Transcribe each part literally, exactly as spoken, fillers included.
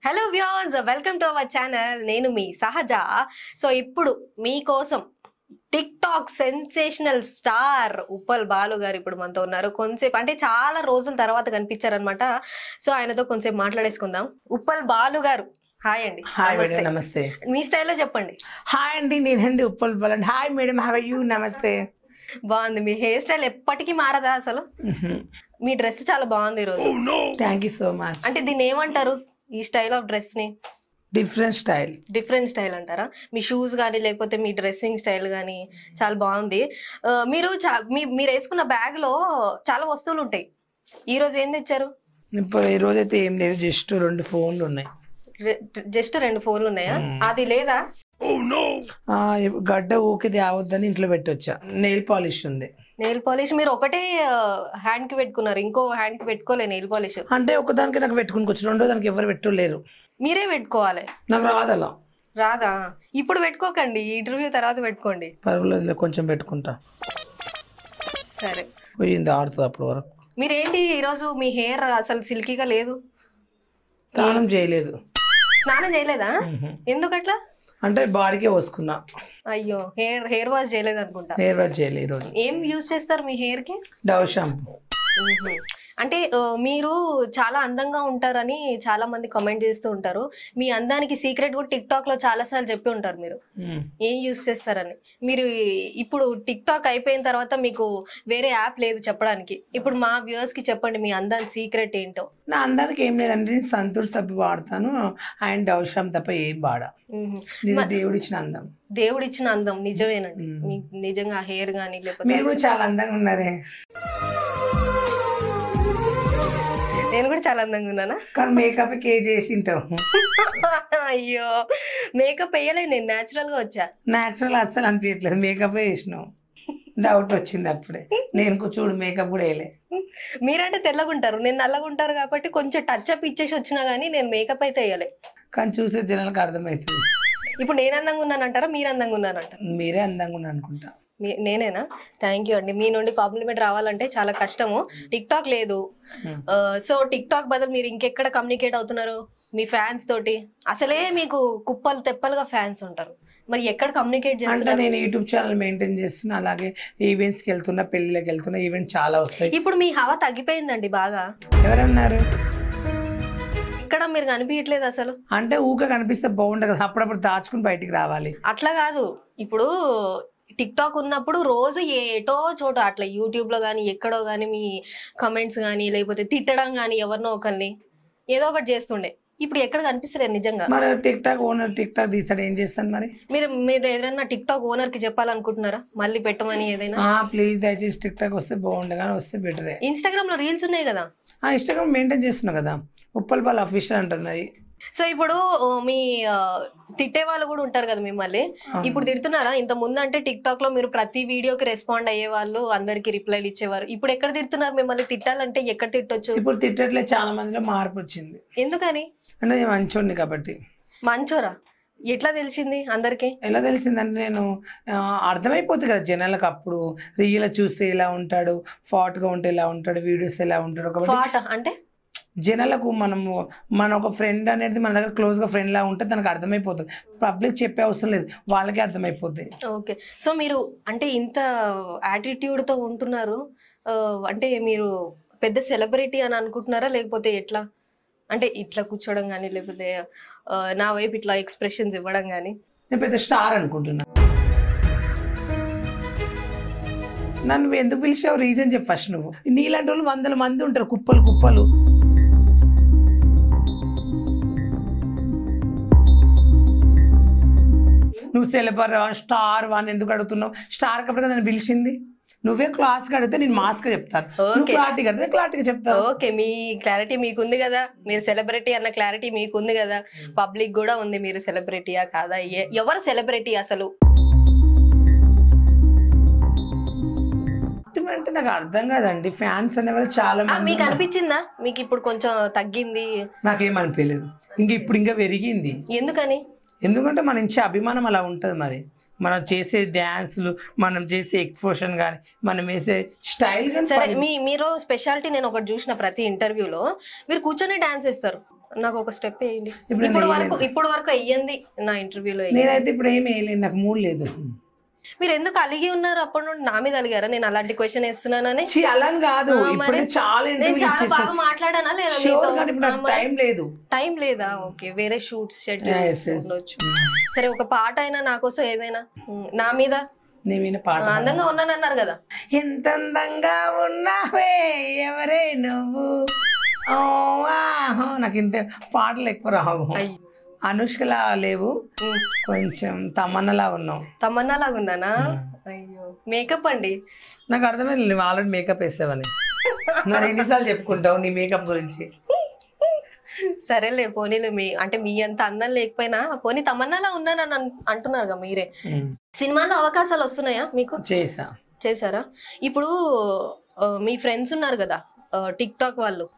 Hello viewers, welcome to our channel. నేను మీ సహజ. సో ఇప్పుడు మీకోసం tik tok sensational star Uppal Balu garu ఇప్పుడు మనతో ఉన్నారు. కొంతసేపు అంటే చాలా రోజుల తర్వాత కనిపించారనమాట. సో ఆయనతో కొంతసేపు మాట్లాడేసుకుందాం. ఉప్పల్ బాలు గారు, హాయ్ అండి. హాయ్ మేడం, నమస్తే. మీ స్టైల్లో చెప్పండి. హాయ్ అండి, నేనండి Uppal Balu. Hi madam, how are you? నమస్తే. బాగుంది. మీ హెయిర్ స్టైల్ ఎప్పటికీ మారదా అసలు? మీ డ్రెస్ చాలా బాగుంది ఈ రోజు. Thank you so much. అంటే దీన్ని ఏమంటారు, ఈ స్టైల్ ఆఫ్ డ్రెస్ ని? Different style. డిఫరెంట్ స్టైల్ అంటారా? మీ షూస్ కానీ లేకపోతే మీ డ్రెస్సింగ్ స్టైల్ కానీ చాలా బాగుంది. మీరు మీరు వేసుకున్న బ్యాగ్ లో చాలా వస్తువులు ఉంటాయి. ఈ రోజు ఏం తెచ్చారు? ఇప్పుడు ఈ రోజు అయితే ఏం లేదు, జస్ట్ రెండు ఫోన్లు ఉన్నాయి. జస్ట్ రెండు ఫోన్లు ఉన్నాయా? అది లేదా? గడ్డ ఊకి తేవద్దని ఇంట్లో పెట్టొచ్చా. నెయిల్ పాలిష్ ఉంది. నెయిల్ పాలిష్ మీరు ఒకటే హ్యాండ్ కి పెట్టుకున్నారు, ఇంకో హ్యాండ్ కి పెట్టుకోలే నెయిల్ పాలిష్? అంటే ఒకదానికి నాకు పెట్టుకుని రెండో దానికి ఎవరు పెట్టుకోలేరు. మీరే పెట్టుకోవాలి. నాకు రాదు అలా. రాదా? ఇప్పుడు పెట్టుకోకండి, ఇంటర్వ్యూ తర్వాత పెట్టుకోండి. పర్వాలేదు, కొంచెం పెట్టుకుంటా. సరే, పోయింది ఆడుతుంది అప్పుడు వరకు. మీరేంటి ఈరోజు మీ హెయిర్ అసలు సిల్కీగా లేదు? స్నానం చేయలేదు. స్నానం చేయలేదా? ఎందుకట్లా? అంటే బాడీకే పోసుకున్నా. అయ్యో, హెయిర్ హెయిర్ వాష్ చేయలేదు అనుకుంటా. హెయిర్ వాష్ చేయలేదు ఈరోజు. ఏం యూజ్ చేస్తారు మీ హెయిర్ కి? Dove shampoo. అంటే మీరు చాలా అందంగా ఉంటారని చాలా మంది కామెంట్ చేస్తూ ఉంటారు. మీ అందానికి సీక్రెట్ కూడా టిక్ టాక్ లో చాలా సార్లు చెప్పి ఉంటారు మీరు ఏం యూజ్ చేస్తారని. మీరు ఇప్పుడు టిక్ టాక్ అయిపోయిన తర్వాత మీకు వేరే యాప్ లేదు చెప్పడానికి. ఇప్పుడు మా వ్యూవర్స్ కి చెప్పండి, మీ అందానికి సీక్రెట్ ఏంటో. నా అందానికి ఏం లేదండి, నేను సంతూర్ సబ్బు వాడతాను అండ్ డవ్ షాంపూ తప్ప ఏం వాడా. దేవుడు ఇచ్చిన అందం. దేవుడు ఇచ్చిన అందం నిజమేనండి. మీకు నిజంగా హెయిర్ గానీ లేకపోతే మీరు కూడా చాలా అందంగా ఉన్నారే. నేను కూడా చాలా అందంగా ఉన్నానా? కానీ మేకప్ కే చేసి ఉంటావు. అయ్యో, మేకప్ వేయలేదు, నేను న్యాచురల్ గా వచ్చా. న్యాచురల్ అస్సలు అనిపించట్లేదు, మేకప్ వేసినావు. డౌట్ వచ్చింది అప్పుడే. నేను చూడు మేకప్ కూడా వేయలే. మీరంటే తెల్లగుంటారు, నేను నల్లగుంటారు కాబట్టి కొంచెం టచ్ అప్ ఇచ్చేసి వచ్చినా గానీ నేను మేకప్ అయితే వేయలే. కానీ చూసే జనాలకు అర్థమవుతుంది. ఇప్పుడు నేను అందంగా ఉన్నానంటారా మీరు అందంగా ఉన్నారంటారా? మీరే అందంగా ఉన్నా అనుకుంటా. నేనేనా? థ్యాంక్ యూ అండి. మీ నుండి కాంప్లిమెంట్ రావాలంటే చాలా కష్టము. టిక్ టాక్ లేదు, సో టిక్ టాక్ బదులు మీరు ఇంకెక్కడ కమ్యూనికేట్ అవుతున్నారు మీ ఫ్యాన్స్ తోటి? అసలే మీకు కుప్పలు తెప్పలుగా ఫ్యాన్స్ ఉంటారు, మరి ఎక్కడ కమ్యూనికేట్ చేస్తున్నారు? నేను యూట్యూబ్ ఛానల్ మెయింటైన్ చేస్తున్నా, అలాగే ఈవెంట్స్ కి వెళ్తున్నా, పెళ్లికి వెళ్తున్నా. ఈవెంట్ చాలా వస్తాయి. ఇప్పుడు మీ హవా తగ్గిపోయిందండి బాగా. ఎవరన్నారు? ఇక్కడ మీరు కనిపించట్లేదు అసలు. అంటే ఊక కనిపిస్తే బాగుంటుంది కదా, అప్పుడప్పుడు దాచుకుని బయటికి రావాలి. అట్లా కాదు, ఇప్పుడు టిక్ టాక్ ఉన్నప్పుడు రోజు ఏటో చోట అట్లా యూట్యూబ్ లో గానీ ఎక్కడో గానీ మీ కమెంట్స్ గానీ లేకపోతే తిట్టడం గానీ ఎవరినో ఒకరిని ఏదో ఒకటి చేస్తుండే. ఇప్పుడు ఎక్కడ కనిపిస్తలేదు నిజంగా. మరి tik tok owner tik tok తీస్తాడు, ఏం చేస్తాను మరి? మీరు మీరు ఏదైనా టిక్ టాక్ ఓనర్ కి చెప్పాలనుకుంటున్నారా మళ్ళీ పెట్టమని ఏదైనా? ప్లీజ్ దయచేసి టిక్ టాక్ వస్తే బాగుండే, కానీ వస్తే బెటరే. ఇన్స్టాగ్రామ్ లో రీల్స్ ఉన్నాయి కదా? ఇన్స్టాగ్రామ్ మెయింటైన్ చేస్తున్నా కదా, ఉప్పల్ బాలు అఫీషియల్ అంటుంది అది. సో ఇప్పుడు మీ తిట్టే వాళ్ళు కూడా ఉంటారు కదా మిమ్మల్ని, ఇప్పుడు తిడుతున్నారా? ఇంత ముందు అంటే టిక్ టాక్ లో మీరు ప్రతి వీడియోకి రెస్పాండ్ అయ్యే వాళ్ళు, అందరికి రిప్లైలు ఇచ్చేవారు. ఇప్పుడు ఎక్కడ తిడుతున్నారు మిమ్మల్ని? తిట్టాలంటే ఎక్కడ తిట్టొచ్చు? ఇప్పుడు తిట్టట్లేదు, చాలా మందిలో మార్పు వచ్చింది. ఎందుకని? అంటే మంచోడిని కాబట్టి. మంచోరా? ఎట్లా తెలిసింది అందరికి? ఎలా తెలిసిందంటే నేను అర్థమైపోతుంది కదా జనాలకు. అప్పుడు రియల్ చూస్తే ఇలా ఉంటాడు, ఫాట్ గా ఉంటే ఇలా ఉంటాడు, వీడియోస్ ఎలా ఉంటాడు. ఫాట్ అంటే జనాలకు మనము మన ఒక ఫ్రెండ్ అనేది మన దగ్గర క్లోజ్ గా ఫ్రెండ్ లా ఉంటే తనకు అర్థమైపోతుంది. పబ్లిక్ చెప్పే అవసరం లేదు, వాళ్ళకే అర్థమైపోతుంది. ఓకే. సో మీరు అంటే ఇంత యాటిట్యూడ్ తో ఉంటున్నారు అంటే మీరు పెద్ద సెలబ్రిటీ అని అనుకుంటున్నారా లేకపోతే ఎట్లా? అంటే ఇట్లా కూర్చోవడం కానీ లేకపోతే నా వైపు ఇట్లా ఎక్స్ప్రెషన్స్ ఇవ్వడం కానీ? నేను పెద్ద స్టార్ అనుకుంటున్నా. నన్ను ఎందుకు పిలిచావు రీజన్ చెప్పు ఫస్ట్. నువ్వు నీలాంటి వాళ్ళు వందల మంది ఉంటారు, కుప్పలు కుప్పలు. నువ్వు సెలబర్ స్టార్ వాని ఎందుకు అడుగుతున్నావు? స్టార్ కాబట్టి నన్ను పిలిచింది. నువ్వే క్లాస్ గా అడిగితే నేను మాస్ గా చెప్తాను, క్లారిటీగా అడిగితే క్లారిటీగా చెప్తాను. ఓకే, మీ క్లారిటీ మీకుంది కదా, మీరు సెలబ్రిటీ అన్న క్లారిటీ మీకుంది కదా, పబ్లిక్ కూడా ఉంది మీరు సెలబ్రిటీయా కాదా. ఎవరు సెలబ్రిటీ అసలు? అంటే నాకు అర్థం కాదండి, ఫ్యాన్స్ అనేవాళ్ళు చాలా మంది. మీకు అనిపించిందా మీకు ఇప్పుడు కొంచెం తగ్గింది? నాకేం అనిపించలేదు, ఇంక ఇప్పుడు ఇంకా పెరిగింది. ఎందుకని? ఎందుకంటే మన ఇచ్చే అభిమానం అలా ఉంటుంది. మరి మనం చేసే డ్యాన్స్లు, మనం చేసే ఎక్స్పోషన్ కానీ, మనం వేసే స్టైల్ కానీ. సరే, మీ మీరు స్పెషాలిటీ నేను ఒకటి చూసిన ప్రతి ఇంటర్వ్యూలో మీరు కూర్చొని డాన్స్ వేస్తారు. నాకు ఒక స్టెప్ వేయండి. ఇప్పుడు వరకు ఇప్పుడు వరకు అయ్యింది నా ఇంటర్వ్యూలో. నేనైతే ఇప్పుడు ఏమి వేయలేదు, నాకు మూడు లేదు. మీరు ఎందుకు అలిగి ఉన్నారు అప్పటి నుండి? నా మీద అలిగారా నేను అలాంటి క్వశ్చన్ వేస్తున్నానని? అలా కాదు, చాలా నేను చాలా బాగా మాట్లాడానా లేదా మీతో? టైం లేదు. టైం లేదా? ఓకే, వేరే షూట్స్ షెడ్యూల్స్ ఉండొచ్చు. సరే, ఒక పాట అయినా నా కోసం ఏదైనా నా మీద. నీ మీద పాట. అందంగా ఉన్నానన్నారు కదా. ఎంత అందంగా ఉన్నావే ఎవరే నువ్వు, నాకు ఇంత పాటలు ఎక్కువ రావు. అనుష్కలా లేవు, కొంచెం తమన్నలా ఉన్నావు. తమన్నలాగా ఉన్నానా? అయ్యో, మేకప్ అండి. నాకు అర్థమైంది, నువ్వు ఆల్రెడీ మేకప్ వేసావని. మరి ఎన్నిసార్లు చెప్పుకుంటావు నీ మేకప్ గురించి? సరేలే, పోనీలే. మీ అంటే మీ అంత అందం లేకపోయినా పోనీ తమన్నాలా ఉన్నానని అంటున్నారు కదా మీరే. సినిమాలో అవకాశాలు వస్తున్నాయా మీకు? చేసా. చేశారా? ఇప్పుడు మీ ఫ్రెండ్స్ ఉన్నారు కదా టిక్ టాక్ వాళ్ళు,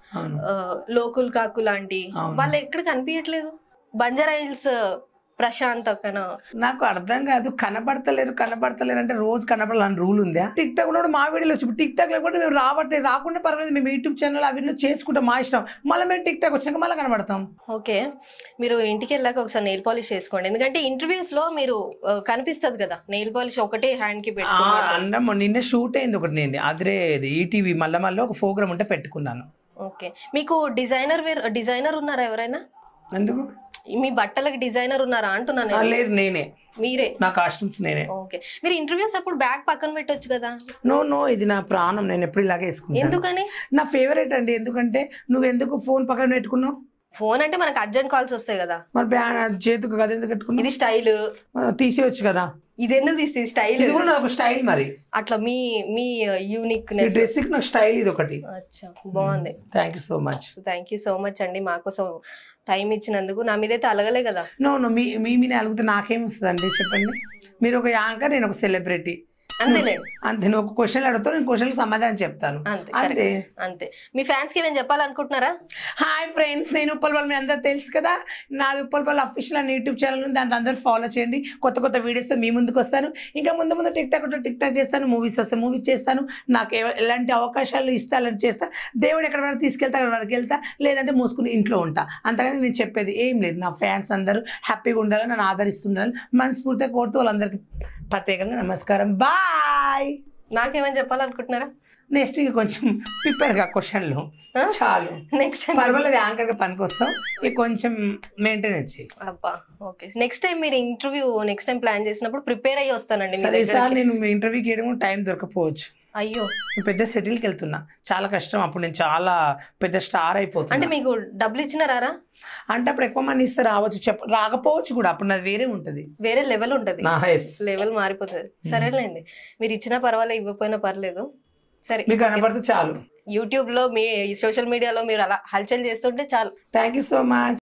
లోకుల్ కాకు లాంటి వాళ్ళు ఎక్కడ కనిపించట్లేదు. బంజారా హిల్స్ ప్రశాంత్ అక్కన. నాకు అర్థం కాదు, కనబడతలేరు కనబడతలేరు అంటే రోజు కనబడాలని రూల్ ఉందా? టిక్ టాక్ లో మా వీడియోలో వచ్చి టిక్ టాక్ లో కూడా మేము రావట్లేదు, రాకుండా పర్వాలేదు, మేము యూట్యూబ్ ఛానల్ అవి చేసుకుంటాం, మా ఇష్టం. మళ్ళీ మేము టిక్ టాక్ వచ్చాక మళ్ళీ కనబడతాం. ఓకే, మీరు ఇంటికి వెళ్ళాక ఒకసారి నెయిల్ పాలిష్ చేసుకోండి, ఎందుకంటే ఇంటర్వ్యూస్ లో మీరు కనిపిస్తుంది కదా నెయిల్ పాలిష్ ఒకటే హ్యాండ్ కి పెట్టుకున్నాను. నిన్న షూట్ అయింది ఒకటి, నేను అదిరే ఈటీవీ మళ్ళీ మళ్ళీ ఒక ప్రోగ్రామ్ ఉంటే పెట్టుకున్నాను. ఓకే, మీకు డిజైనర్ డిజైనర్ ఉన్నారా ఎవరైనా? ఎందుకు? మీ బట్టలకి డిజైనర్ ఉన్నారా అంటున్నాను. లేదు, నేనే. మీరే? నా కాస్ట్యూమ్స్ నేనే. ఓకే, మీరు ఇంటర్వ్యూస్ అప్పుడు బ్యాగ్ పక్కన పెట్టొచ్చు కదా. నో నో, ఇది నా ప్రాణం, నేను ఎప్పుడు ఇలాగే వేసుకుంటాను. ఎందుకని? నా ఫేవరెట్ అండి. ఎందుకంటే నువ్వు ఎందుకు ఫోన్ పక్కన పెట్టుకున్నావు? ఫోన్ అంటే మనకు అర్జెంట్ కాల్స్ వస్తాయి కదా. మరి చేతుకు కదా ఎందుకు పెట్టుకున్నావు? ఇది స్టైల్, తీసేయచ్చు కదా. ఇది ఎందుకు తీస్తే స్టైల్? ఇది కూడా నాకు స్టైల్. మరి అట్లా మీ మీ యూనిక్నెస్ డ్రెస్ కి నాకు స్టైల్ ఇది ఒకటి. అచ్చా, బాగుంది. Thank you so much. Thank you so much అండి, మాకోసం టైం ఇచ్చినందుకు. నా మీద అయితే అలగలే కదా. నో నో, మీ మీ మీద అలిగితే నాకేం వస్తుంది అండి చెప్పండి. మీరు ఒక యాంకర్, నేను ఒక సెలబ్రిటీ. అంతేలే. అంతే, నువ్వు ఒక క్వశ్చన్ అడుగుతావు, నేను క్వశ్చన్ సమాధానం చెప్తాను. అంతే అంతే. మీ ఫ్యాన్స్ కి ఏమైనా చెప్పాలనుకుంటున్నారా? హాయ్ ఫ్రెండ్స్, నేను ఉప్పల్ బాలు, మీ అందరూ తెలుసు కదా, నాది ఉప్పల్ బాలు అఫీషియల్ అని యూట్యూబ్ ఛానల్ ఉంది, దాంట్లో అందరూ ఫాలో చేయండి. కొత్త కొత్త వీడియోస్తో మీ ముందుకు వస్తాను. ఇంకా ముందు ముందు టిక్ టాక్ ఉంటే టిక్ టాక్ చేస్తాను, మూవీస్ వస్తే మూవీస్ చేస్తాను. నాకు ఎలాంటి అవకాశాలు ఇస్తాలని చేస్తా. దేవుడు ఎక్కడ వరకు తీసుకెళ్తా అక్కడ వరకు వెళ్తా, లేదంటే మూసుకుని ఇంట్లో ఉంటా. అంతగాని నేను చెప్పేది ఏం లేదు. నా ఫ్యాన్స్ అందరూ హ్యాపీగా ఉండాలని, నన్ను ఆదరిస్తుండాలని మనస్ఫూర్తిగా కోరుతూ వాళ్ళందరికీ ప్రత్యేకంగా నమస్కారం. బాయ్. నాకేమైనా చెప్పాలనుకుంటున్నారా? నెక్స్ట్ ఇది కొంచెం ప్రిపేర్ గా క్వశ్చన్లు చాలు. నెక్స్ట్ పర్వాలేదు, యాంకర్ గా పనికొస్తాం. ఇది కొంచెం మెయింటెనెన్స్ చేయి. అబ్బా, ఓకే. నెక్స్ట్ టైం మీరు ఇంటర్వ్యూ నెక్స్ట్ టైం ప్లాన్ చేసినప్పుడు ప్రిపేర్ అయ్యి వస్తానండి. సరే సార్, నేను ఇంటర్వ్యూకి వేయడం టైం దొరకపోవచ్చు. అయ్యో, పెద్ద సెటిల్కి వెళ్తున్నా, చాలా కష్టం. అప్పుడు నేను చాలా పెద్ద స్టార్ అయిపోతున్నా. అంటే మీకు డబ్బులు ఇచ్చినారా? అంటే అప్పుడు ఎక్కువ మంది ఇస్తే రావచ్చు, చెప్ప రాకపోవచ్చు కూడా. అప్పుడు నాది వేరే ఉంటది, వేరే లెవెల్ ఉంటది, లెవెల్ మారిపోతుంది. సరేలేండి, మీరు ఇచ్చినా పర్వాలేదు, ఇవ్వకపోయినా పర్లేదు. సరే, మీకు కనపడితే చాలు. యూట్యూబ్ లో మీ సోషల్ మీడియాలో మీరు అలా హల్చల్ చేస్తుంటే చాలు. Thank you so much.